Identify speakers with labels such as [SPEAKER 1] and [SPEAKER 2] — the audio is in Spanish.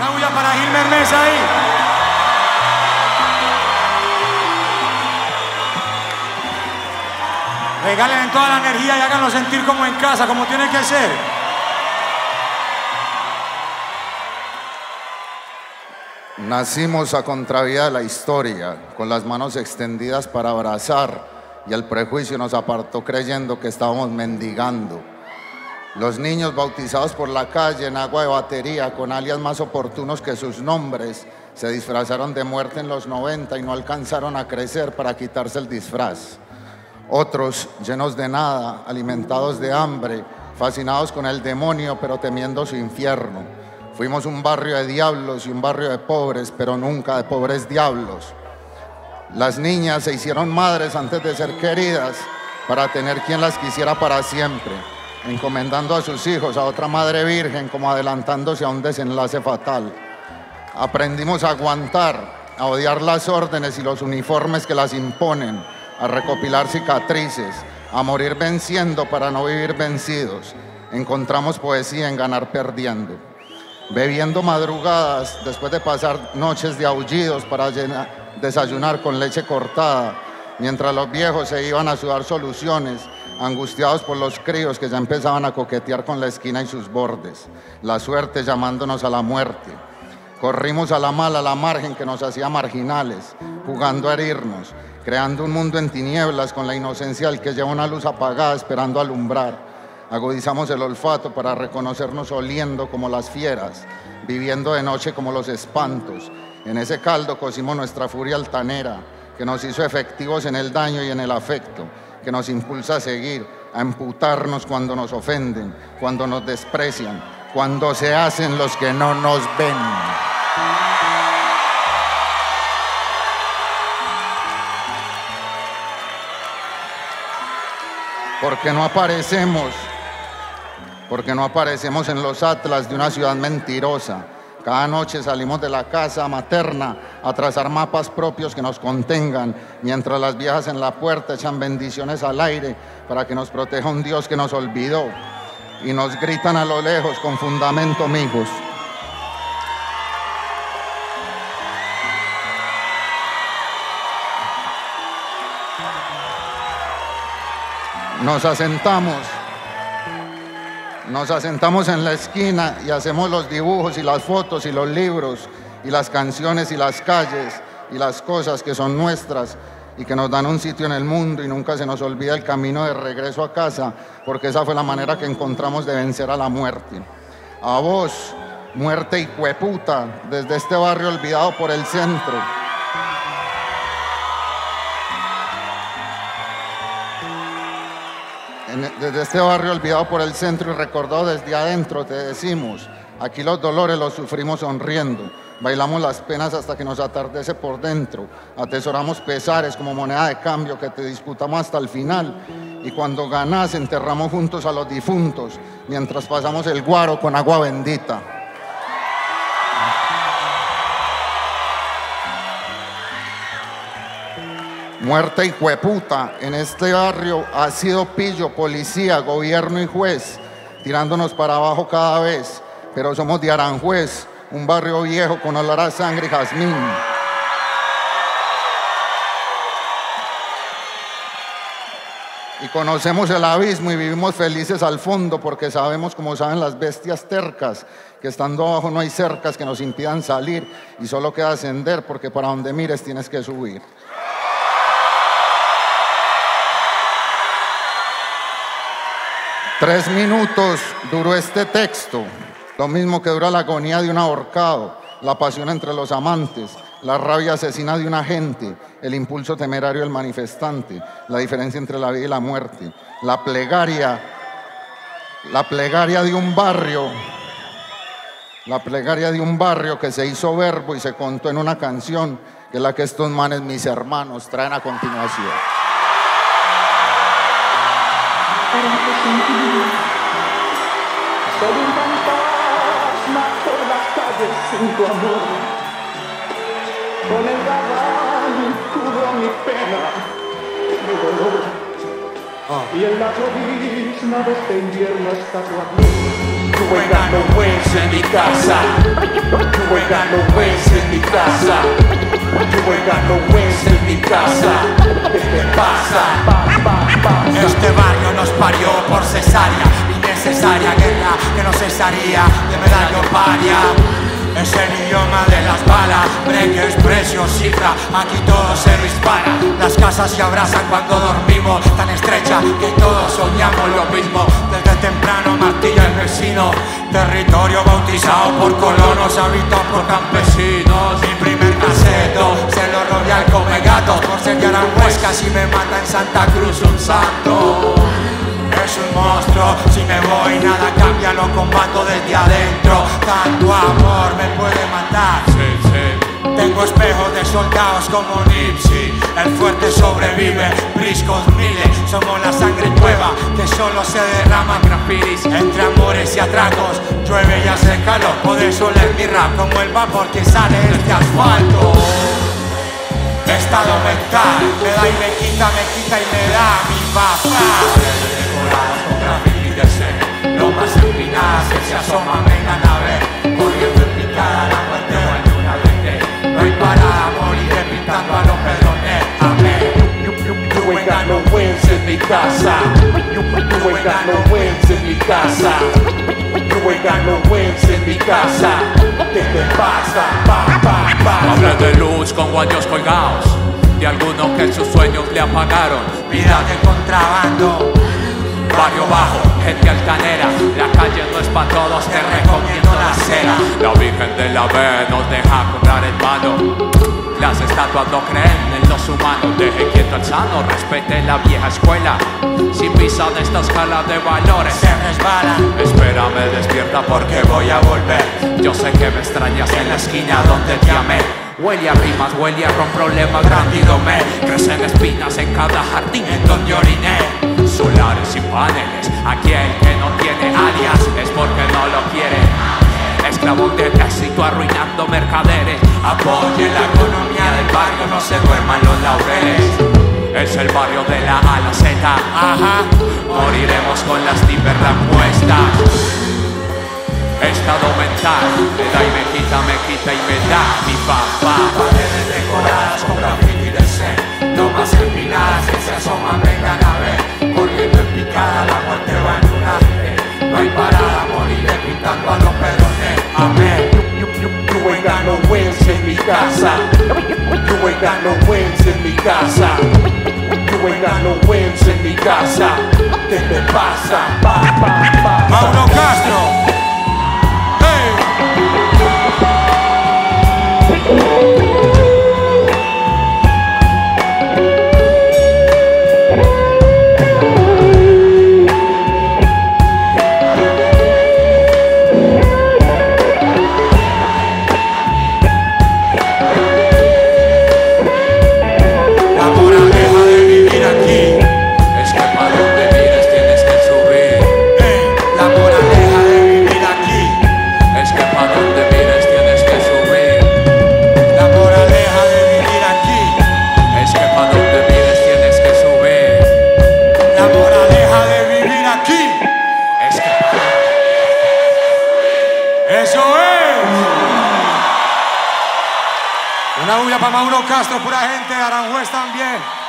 [SPEAKER 1] Una bulla para Gilmer Mesa ahí. Regalen toda la energía y háganlo sentir como en casa, como tiene que ser.
[SPEAKER 2] Nacimos a contravía de la historia, con las manos extendidas para abrazar, y el prejuicio nos apartó creyendo que estábamos mendigando. Los niños bautizados por la calle en agua de batería, con alias más oportunos que sus nombres, se disfrazaron de muerte en los 90 y no alcanzaron a crecer para quitarse el disfraz. Otros, llenos de nada, alimentados de hambre, fascinados con el demonio, pero temiendo su infierno. Fuimos un barrio de diablos y un barrio de pobres, pero nunca de pobres diablos. Las niñas se hicieron madres antes de ser queridas, para tener quien las quisiera para siempre, encomendando a sus hijos a otra madre virgen, como adelantándose a un desenlace fatal. Aprendimos a aguantar, a odiar las órdenes y los uniformes que las imponen, a recopilar cicatrices, a morir venciendo para no vivir vencidos. Encontramos poesía en ganar perdiendo. Bebiendo madrugadas, después de pasar noches de aullidos para desayunar con leche cortada, mientras los viejos se iban a sudar soluciones, angustiados por los críos que ya empezaban a coquetear con la esquina y sus bordes, la suerte llamándonos a la muerte. Corrimos a la mala, a la margen que nos hacía marginales, jugando a herirnos, creando un mundo en tinieblas con la inocencia del que lleva una luz apagada esperando alumbrar. Agudizamos el olfato para reconocernos oliendo como las fieras, viviendo de noche como los espantos. En ese caldo cocimos nuestra furia altanera, que nos hizo efectivos en el daño y en el afecto, que nos impulsa a seguir, a emputarnos cuando nos ofenden, cuando nos desprecian, cuando se hacen los que no nos ven. Porque no aparecemos en los atlas de una ciudad mentirosa. Cada noche salimos de la casa materna a trazar mapas propios que nos contengan, mientras las viejas en la puerta echan bendiciones al aire para que nos proteja un Dios que nos olvidó, y nos gritan a lo lejos con fundamento, mijos. Nos asentamos en la esquina y hacemos los dibujos y las fotos y los libros y las canciones y las calles y las cosas que son nuestras y que nos dan un sitio en el mundo, y nunca se nos olvida el camino de regreso a casa, porque esa fue la manera que encontramos de vencer a la muerte. A vos, muerte hijueputa, desde este barrio olvidado por el centro. Desde este barrio olvidado por el centro y recordado desde adentro, te decimos, aquí los dolores los sufrimos sonriendo, bailamos las penas hasta que nos atardece por dentro, atesoramos pesares como moneda de cambio que te disputamos hasta el final, y cuando ganás enterramos juntos a los difuntos, mientras pasamos el guaro con agua bendita. Muerte hijueputa, en este barrio ha sido pillo, policía, gobierno y juez, tirándonos para abajo cada vez, pero somos de Aranjuez, un barrio viejo con olor a sangre y jazmín. Y conocemos el abismo y vivimos felices al fondo, porque sabemos, como saben las bestias tercas, que estando abajo no hay cercas que nos impidan salir, y solo queda ascender, porque para donde mires tienes que subir. 3 minutos duró este texto, lo mismo que dura la agonía de un ahorcado, la pasión entre los amantes, la rabia asesina de un agente, el impulso temerario del manifestante, la diferencia entre la vida y la muerte, la plegaria de un barrio que se hizo verbo y se contó en una canción, que es la que estos manes, mis hermanos, traen a continuación.
[SPEAKER 3] Soy un fantasma por las calles sin tu amor. Con el gabán cubro mi pena, mi dolor. Y en la llovizna de este invierno está tu amor.
[SPEAKER 4] You ain't got no wings en mi casa. You ain't got no wings en mi casa. You ain't got no wings en mi casa. ¿Qué te pasa?
[SPEAKER 1] Este barrio nos parió por cesárea, innecesaria guerra que no cesaría de medallo paria. Es el idioma de las balas, breques, precios, cifra, aquí todo se dispara. Las casas se abrazan cuando dormimos, tan estrecha que todos soñamos lo mismo. Desde temprano martilla el vecino, territorio bautizado por colonos, habitado por campesinos. Mi primer caseto se lo robé al come gatos por ser de Aranjuez, casi me mata en Santa Cruz un santo. Es un monstruo, si me voy nada cambia, lo combato desde adentro. Tanto amor me puede matar. Tengo espejos de soldados como Nipsey. El fuerte sobrevive, briscos miles. Somos la sangre nueva que solo se derrama. Graffitis entre amores y atracos. Llueve y hace calor, por eso leer mi rap como el vapor que sale de este asfalto. Estado mental, me da y me quita y me da mi papá. Con graffiti de sed, lomas empinadas que se asoman, vengan a ver. Corriendo en picada, la muerte va en una vete. No hay parada, moriré pintando a los pedrones. Amén.
[SPEAKER 4] You ain't got no wins en mi casa. You ain't got no wins en mi casa. You ain't got no wins en mi casa. ¿Qué te pasa?
[SPEAKER 5] Habla de luz con guayos colgados, de algunos que sus sueños le apagaron.
[SPEAKER 1] Vida de contrabando.
[SPEAKER 5] Barrio bajo, gente altanera, la calle no es pa' todos, te recomiendo la acera. La Virgen de la B nos deja comprar en mano. Las estatuas no creen en los humanos. Deje quieto al sano, respete la vieja escuela. Sin visa en esta escala de valores
[SPEAKER 1] Se resbala.
[SPEAKER 5] Espérame, despierta porque voy a volver. Yo sé que me extrañas en la esquina donde te amé. Huele a rimas, huele a ron, problemas, grandídome. Crecen espinas en cada jardín en donde oriné. Solares y paneles, aquí el que no tiene alias es porque no lo quiere. Esclavo del éxito arruinando mercaderes.
[SPEAKER 1] Apoye la economía del barrio, no se duerman los laureles.
[SPEAKER 5] Es el barrio de la A a la Z.
[SPEAKER 1] Ajá.
[SPEAKER 5] Moriremos con las típeras puestas. Estado mental, me da y me quita y me da mi papá.
[SPEAKER 1] Paredes decoradas con graffiti de sed, lomas empinadas que se asoman, vengan a ver. Corriendo en picada, la muerte va en una vez. No hay parada, moriré pintando a los pedrones. Amén.
[SPEAKER 4] You ain't got no wins en mi casa. You ain't got no wins en mi casa. You ain't got no wins en mi casa. ¿Qué te pasa?
[SPEAKER 1] Mauro Castro. ¡Eso es! Una bulla para Mauro Castro, pura gente de Aranjuez también.